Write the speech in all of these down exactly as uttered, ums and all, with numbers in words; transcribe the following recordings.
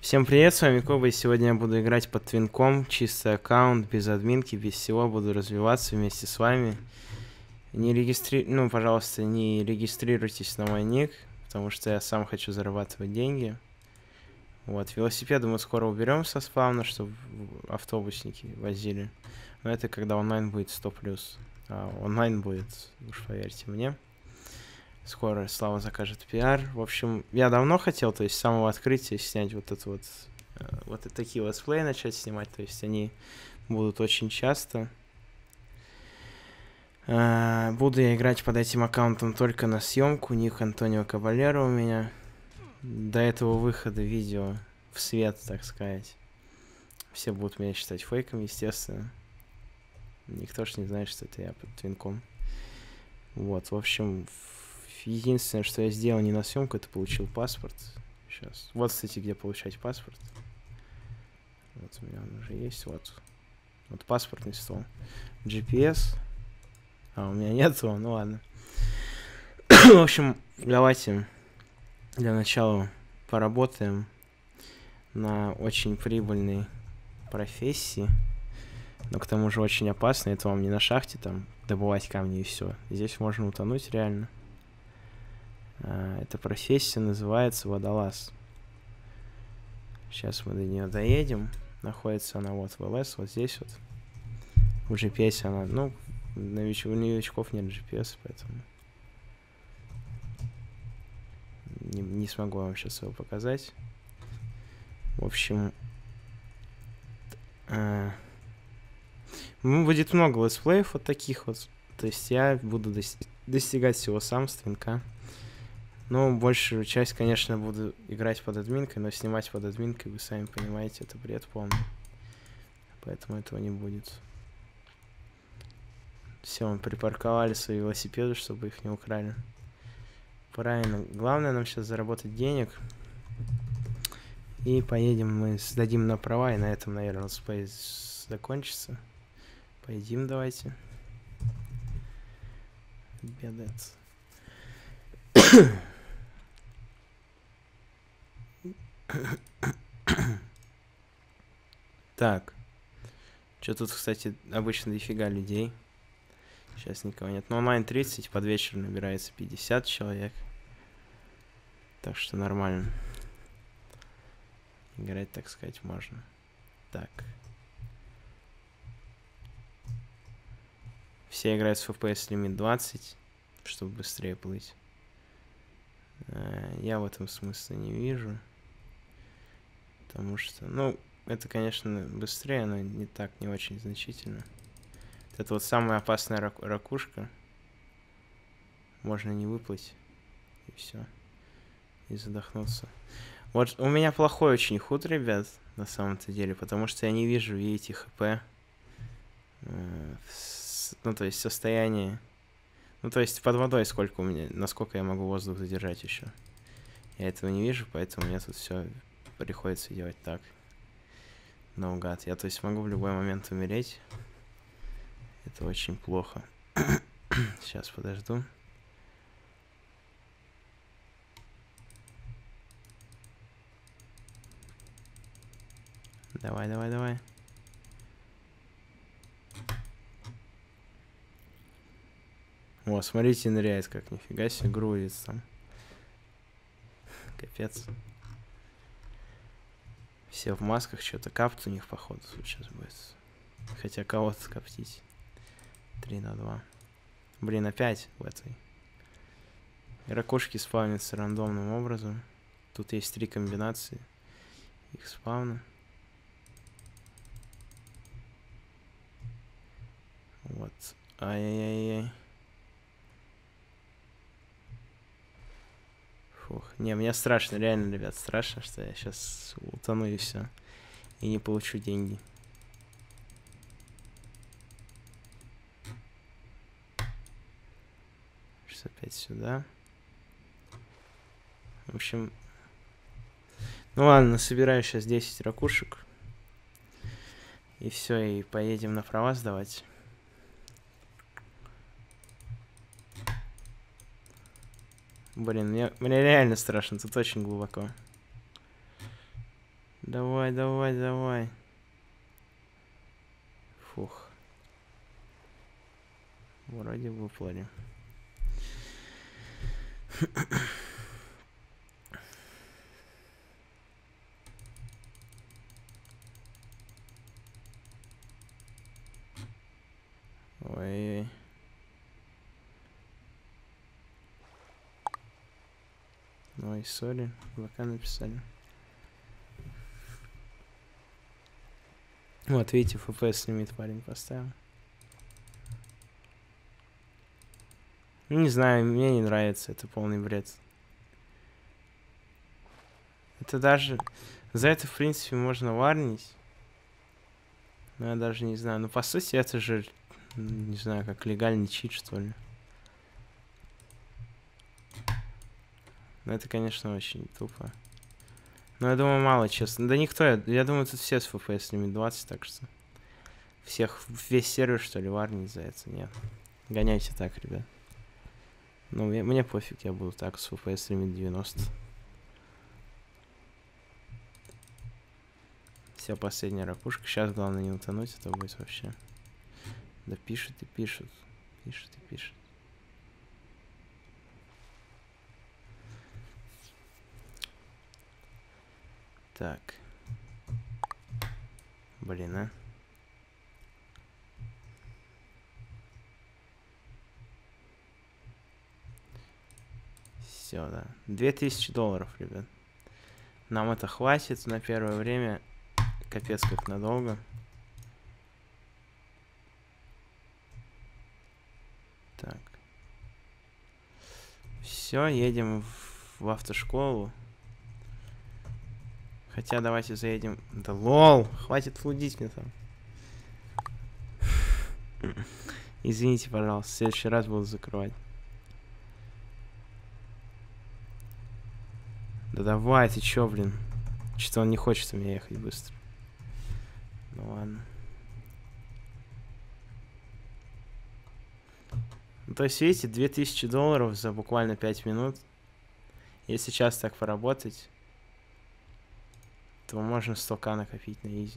Всем привет, с вами Коба, и сегодня я буду играть под твинком, чистый аккаунт, без админки, без всего, буду развиваться вместе с вами. Не регистри... Ну, пожалуйста, не регистрируйтесь на мой ник, потому что я сам хочу зарабатывать деньги. Вот, велосипеды мы скоро уберем со спавна, чтобы автобусники возили. Но это когда онлайн будет сто плюс. А онлайн будет, уж поверьте мне. Скоро Слава закажет пиар. В общем, я давно хотел, то есть с самого открытия снять вот это вот, вот такие летсплеи начать снимать. То есть они будут очень часто. Буду я играть под этим аккаунтом только на съемку. Ник Антонио Кабалера у меня. До этого выхода видео в свет, так сказать. Все будут меня считать фейком, естественно. Никто ж не знает, что это я под твинком. Вот, в общем... Единственное, что я сделал не на съемку, это получил паспорт. Сейчас. Вот, кстати, где получать паспорт. Вот у меня он уже есть. Вот. Вот паспортный стол. джи пи эс. А, у меня нет его, ну ладно. В общем, давайте для начала поработаем на очень прибыльной профессии. Но к тому же очень опасно. Это вам не на шахте там добывать камни и все. Здесь можно утонуть реально. Эта профессия называется водолаз. Сейчас мы до нее доедем. Находится она вот в ЛС, вот здесь вот. В джи пи эс она, ну, нович... у новичков нет джи пи эс, поэтому не, не смогу вам сейчас его показать. В общем, э... ну, будет много летсплеев вот таких вот. То есть я буду дос... достигать всего сам с твинка. Ну, большую часть, конечно, буду играть под админкой, но снимать под админкой, вы сами понимаете, это бред полный. Поэтому этого не будет. Все, мы припарковали свои велосипеды, чтобы их не украли. Правильно. Главное нам сейчас заработать денег. И поедем, мы сдадим на права, и на этом, наверное, летсплей закончится. Поедим давайте. Бедец. Так. Что тут, кстати, обычно дофига людей. Сейчас никого нет. Но онлайн тридцать, под вечер набирается пятьдесят человек. Так что нормально. Играть, так сказать, можно. Так. Все играют с эф пи эс лимит двадцать, чтобы быстрее плыть. Я в этом смысла не вижу. Потому что, ну, это, конечно, быстрее, но не так, не очень значительно. Это вот самая опасная рак ракушка. Можно не выплыть. И все. И задохнуться. Вот у меня плохой очень худ, ребят, на самом-то деле, потому что я не вижу, видите, хп. Ну, то есть состояние. Ну, то есть под водой сколько у меня, насколько я могу воздух задержать еще. Я этого не вижу, поэтому мне тут все приходится делать так. Наугад. Я, то есть, могу в любой момент умереть. Это очень плохо. Сейчас подожду. Давай, давай, давай. О, смотрите, ныряет как, нифига себе, грузится там. Капец. Все в масках, что-то капт у них, походу, сейчас будет. Хотя кого-то коптить. три на два. Блин, опять в этой. Ракушки спавнятся рандомным образом. Тут есть три комбинации их спавна. Вот. Ай-яй-яй-яй. Фух. Не, мне страшно, реально, ребят, страшно, что я сейчас утону и все. И не получу деньги. Сейчас опять сюда. В общем... Ну ладно, собираю сейчас десять ракушек. И все, и поедем на права сдавать. Блин, мне, мне реально страшно, тут очень глубоко. Давай, давай, давай. Фух. Вроде выплыли. Ой. Ой, сори, ВК написали. Вот, видите, эф пи эс лимит парень поставил. Не знаю, мне не нравится, это полный бред. Это даже... За это, в принципе, можно варнить. Но я даже не знаю. Ну, по сути, это же, не знаю, как легальный чит, что ли. Но это, конечно, очень тупо. Но я думаю, мало, честно. Да никто, я, я думаю, тут все с эф пи эс лимит двадцать, так что... Всех, весь сервер, что ли, варнить за это? Нет. Гоняйте так, ребят. Ну, мне, мне пофиг, я буду так с эф пи эс лимит девяносто. Все, последняя ракушка. Сейчас главное не утонуть, это будет вообще. Да пишет и пишет. Пишет и пишет. Так. Блин, а. Все, да. Две тысячи долларов, ребят. Нам это хватит на первое время. Капец, как надолго. Так. Все, едем в, в автошколу. Хотя давайте заедем... Да лол! Хватит флудить мне там. Извините, пожалуйста. В следующий раз буду закрывать. Да давай, ты чё, блин? Что-то он не хочет у меня ехать быстро. Ну ладно. Ну, то есть, видите, две тысячи долларов за буквально пять минут. Если сейчас так поработать, то можно сто ка накопить на изи.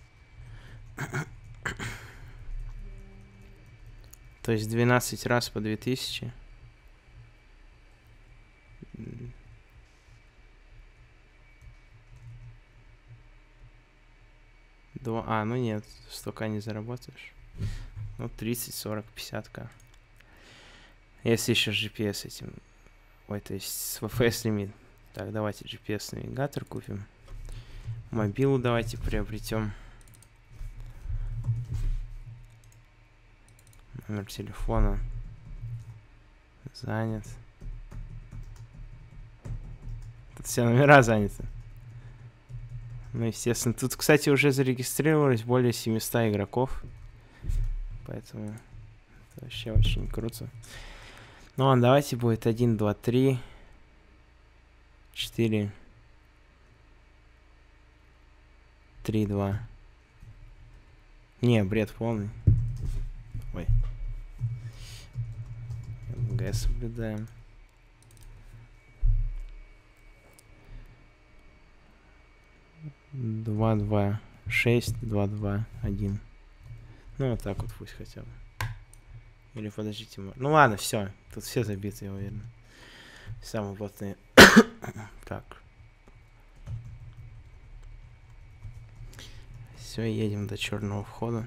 То есть двенадцать раз по две тысячи. Два... А, ну нет, сто ка не заработаешь. Ну, тридцать, сорок, пятьдесят ка. Если еще с джи пи эс этим... Ой, то есть с эф пи эс лимит. Так, давайте джи пи эс навигатор купим. Мобилу давайте приобретем. Номер телефона занят. Тут все номера заняты. Ну, естественно. Тут, кстати, уже зарегистрировалось более семисот игроков. Поэтому это вообще очень круто. Ну ладно, давайте будет один, два, три, четыре, три, два. Не, бред полный. Ой. эм гэ соблюдаем. Два, два, шесть, два, два, один. Ну, вот так вот пусть хотя бы. Или подождите. Ну ладно, все. Тут все забиты, я уверен. Самые плотные. Так. Все, едем до черного входа.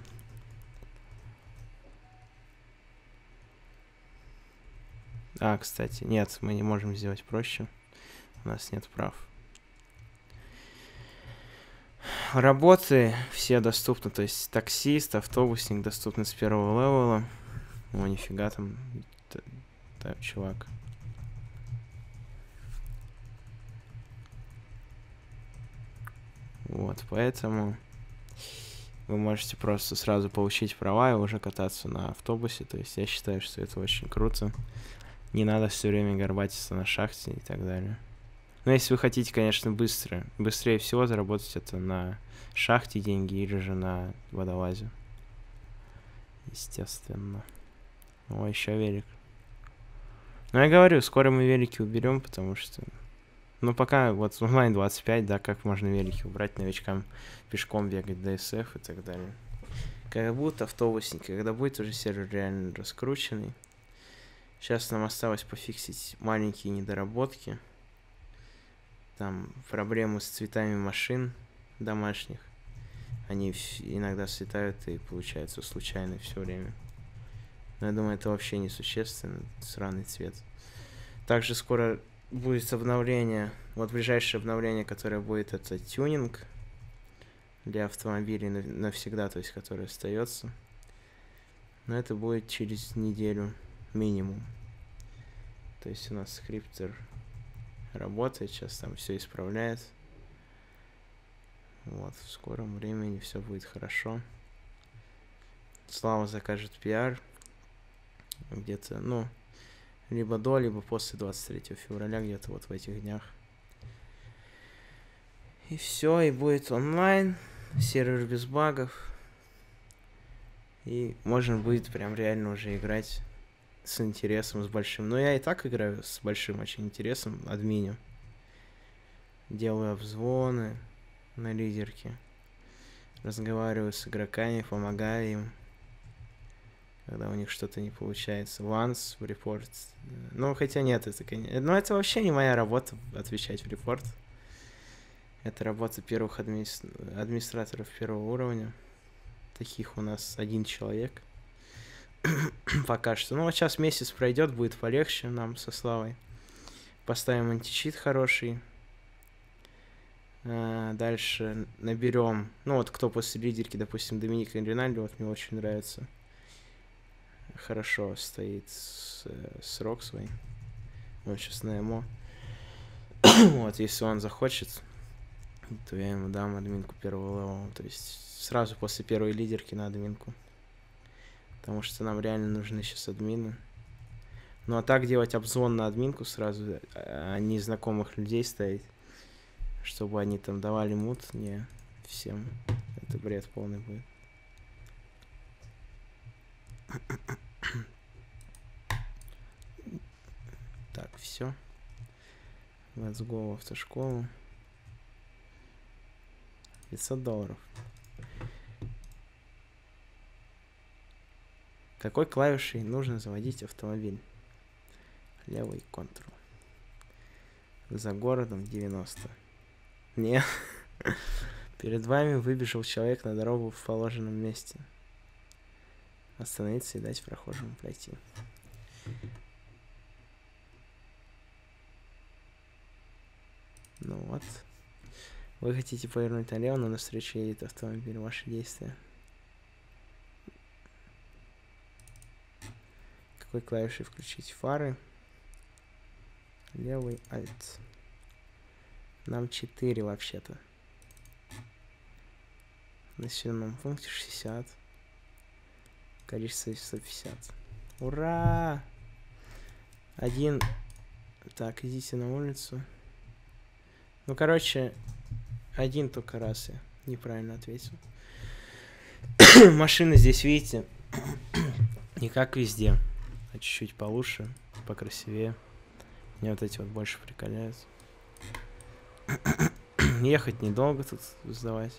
А, кстати, нет, мы не можем сделать проще. У нас нет прав. Работы все доступны, то есть таксист, автобусник доступны с первого левела. О, нифига там, так, чувак. Вот, поэтому вы можете просто сразу получить права и уже кататься на автобусе. То есть я считаю, что это очень круто. Не надо все время горбатиться на шахте и так далее. Но если вы хотите, конечно, быстро, быстрее всего заработать это на шахте деньги или же на водолазе. Естественно. О, еще велик. Ну, я говорю, скоро мы велики уберем, потому что Ну, пока вот онлайн двадцать пять, да, как можно велики убрать новичкам, пешком бегать, ди эс эф и так далее. Когда будут автобусники, когда будет уже сервер реально раскрученный. Сейчас нам осталось пофиксить маленькие недоработки. Там проблемы с цветами машин домашних. Они иногда слетают и получается случайно все время. Но я думаю, это вообще несущественно, сраный цвет. Также скоро будет обновление, вот ближайшее обновление, которое будет, это тюнинг для автомобилей навсегда, то есть который остается. Но это будет через неделю минимум. То есть у нас скриптер работает, сейчас там все исправляет. Вот, в скором времени все будет хорошо. Слава закажет пиар. Где-то, ну, либо до, либо после двадцать третьего февраля, где-то вот в этих днях. И все, и будет онлайн, сервер без багов. И можно будет прям реально уже играть с интересом, с большим. Но я и так играю с большим очень интересом, админю. Делаю обзвоны на лидерке. Разговариваю с игроками, помогаю им, когда у них что-то не получается. Once в репорт. Ну, хотя нет, это, конечно... Но это вообще не моя работа, отвечать в репорт. Это работа первых адми... администраторов первого уровня. Таких у нас один человек. Пока что. Ну, вот сейчас месяц пройдет, будет полегче нам со Славой. Поставим античит хороший. А, дальше наберем... Ну, вот кто после лидерки, допустим, Доминика Ринальди, вот мне очень нравится. Хорошо стоит с, с Роксвой. Он сейчас на эмо. Вот, если он захочет, то я ему дам админку первого левела. То есть сразу после первой лидерки на админку. Потому что нам реально нужны сейчас админы. Ну а так делать обзвон на админку сразу, а незнакомых людей ставить, чтобы они там давали мут, не всем. Это бред полный будет. Так, все. Let's go в автошколу. пятьсот долларов. Какой клавишей нужно заводить автомобиль? Левый контрол. За городом девяносто. Не. Перед вами выбежал человек на дорогу в положенном месте. Остановиться и дать прохожему пройти. Ну вот. Вы хотите повернуть налево, но навстречу едет автомобиль. Ваши действия. Какой клавишей включить фары? Левый альт. Нам четыре вообще-то. В населенном пункте шестьдесят. Количество сто пятьдесят. Ура! Один. Так, идите на улицу. Ну, короче, один только раз я неправильно ответил. Машины здесь, видите, не как везде, а чуть-чуть получше, покрасивее. Мне вот эти вот больше приколяют. Ехать недолго тут сдавать.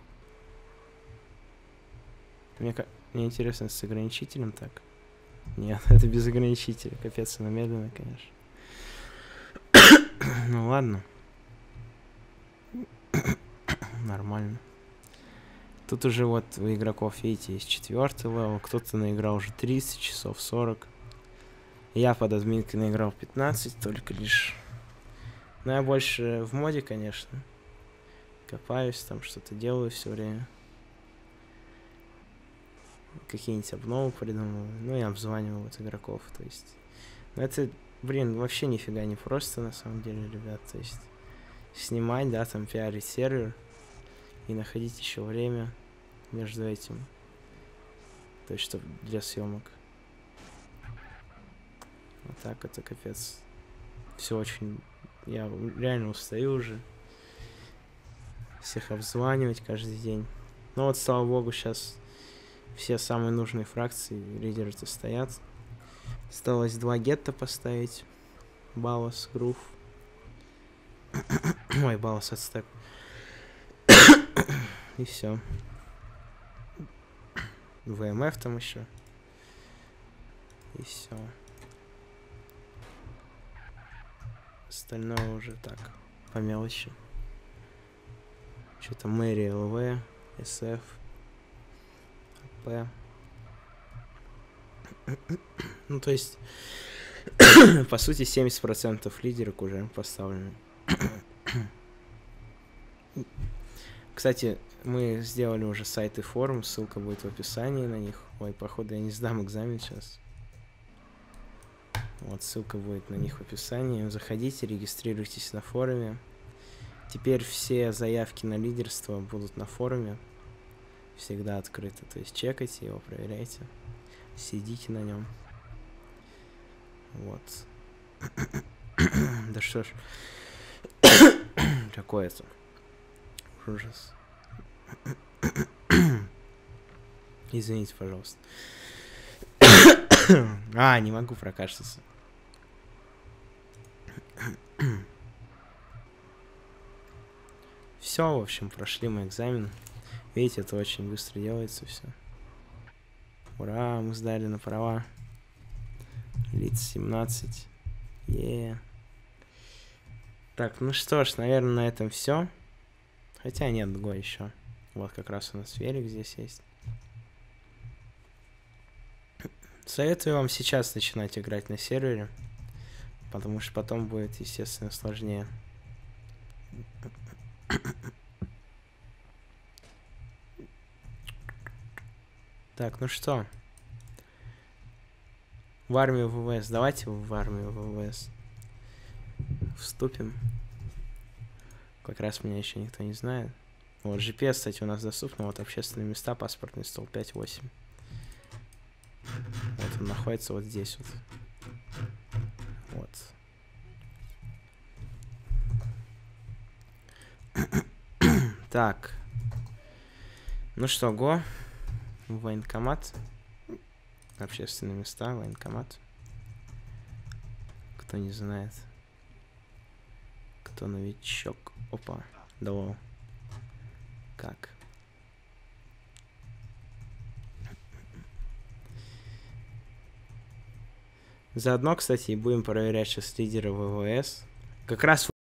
Мне, мне интересно, с ограничителем так? Нет, это без ограничителя. Капец, оно медленно, конечно. Ну ладно. Нормально. Тут уже вот у игроков, видите, есть четвертый левел. Кто-то наиграл уже тридцать часов, сорок. Я под админкой наиграл пятнадцать, только лишь. Но я больше в моде, конечно. Копаюсь, там что-то делаю все время. Какие-нибудь обновы придумываю. Ну, я обзваниваю вот игроков, то есть. Но это, блин, вообще нифига не просто, на самом деле, ребят. То есть, снимать, да, там, пиарить сервер. И находить еще время между этим. То есть, чтобы для съемок. Вот так это капец. Все очень... Я реально устаю уже. Всех обзванивать каждый день. Но вот, слава богу, сейчас все самые нужные фракции, лидеры-то стоят. Осталось два гетто поставить. Балас, Грув. Ой, баллас отстеп. И все. ВМФ там еще. И все. Остальное уже так, по мелочи. Что-то Мэри, ЛВ, СФ, АП. Ну, то есть, по сути, семьдесят процентов лидерок уже поставлены. Кстати, мы сделали уже сайт и форум, ссылка будет в описании на них. Ой, походу, я не сдам экзамен сейчас. Вот, ссылка будет на них в описании. Заходите, регистрируйтесь на форуме. Теперь все заявки на лидерство будут на форуме. Всегда открыто. То есть чекайте его, проверяйте. Сидите на нем. Вот. Да что ж. Какой это? Ужас. Извините, пожалуйста. А, не могу прокашляться. Все, в общем, прошли мы экзамен. Видите, это очень быстро делается все. Ура, мы сдали на права. Лиц семнадцать. Е. Так, ну что ж, наверное, на этом все. Хотя нет, другой еще. Вот как раз у нас велик здесь есть. Советую вам сейчас начинать играть на сервере, потому что потом будет, естественно, сложнее. Так, ну что? В армию ВВС. Давайте в армию ВВС вступим. Как раз меня еще никто не знает. Вот, джи пи эс, кстати, у нас доступно. Вот общественные места, паспортный стол пять восемь. Вот он находится вот здесь вот. Вот. Так. Ну что, го. Военкомат. Общественные места, военкомат. Кто не знает. Кто новичок. Опа. Давай. Как? Заодно, кстати, будем проверять сейчас лидера ВВС. Как раз